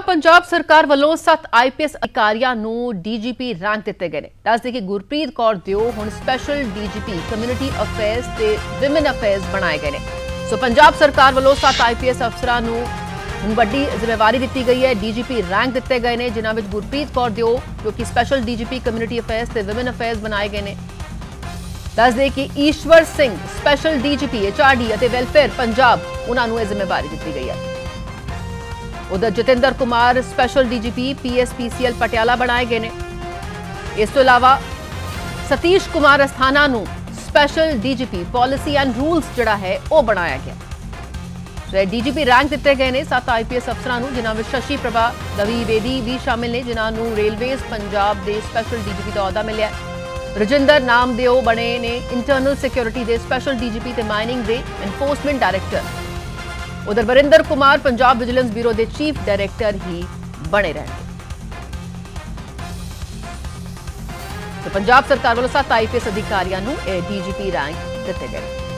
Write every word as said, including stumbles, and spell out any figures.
पंजाब सरकार वालों सत्त आई पी एस अधिकारियों को डी जी पी रैंक दिते गए हैं। दस दें कि गुरप्रीत कौर दिओ हुण special D G P community affairs ते विमेन अफेयर्स बनाए गए हैं। सो पंजाब सरकार वालों सत्त आई पी एस अफसरां नूं हुण वड्डी जिम्मेवारी दी गई है। डी जी पी रैंक दिते गए हैं, जिन्हां विच गुरप्रीत कौर दिओ जो कि special D G P community affairs ते विमेन अफेयर्स बनाए गए हैं। दस दें कि Ishwar Singh special D G P H R D और वैलफेयर पंजाब उन्होंने यह जिम्मेवारी दी गई है। उधर Jatinder Kumar special D G P P S P C L Patiala बनाए गए हैं। इस तो इलावा सतीश कुमार अस्थाना नूं special D G P policy and rules जिहड़ा है वह बनाया गया। तो डी जी पी रैंक दिते गए हैं सत्त आई पी एस अफसरां नूं, जिन्हां विच शशि प्रभा द्विवेदी भी शामिल ने, जिन्हां नूं रेलवेज पंजाब के स्पैशल डी जी पी का अहुदा मिलिया। रजिंदर नामदेव बने ने इंटरनल सिक्योरिटी के स्पैशल डी जी पी ते माइनिंग के एनफोर्समेंट डायरैक्टर। उधर वरिंदर कुमार पंजाब विजिलेंस ब्यूरो के चीफ डायरैक्टर ही बने रहेंगे। तो पंजाब सरकार वालों सत्त आई पी एस अधिकारियों को डी जी पी रैंक दिते गए।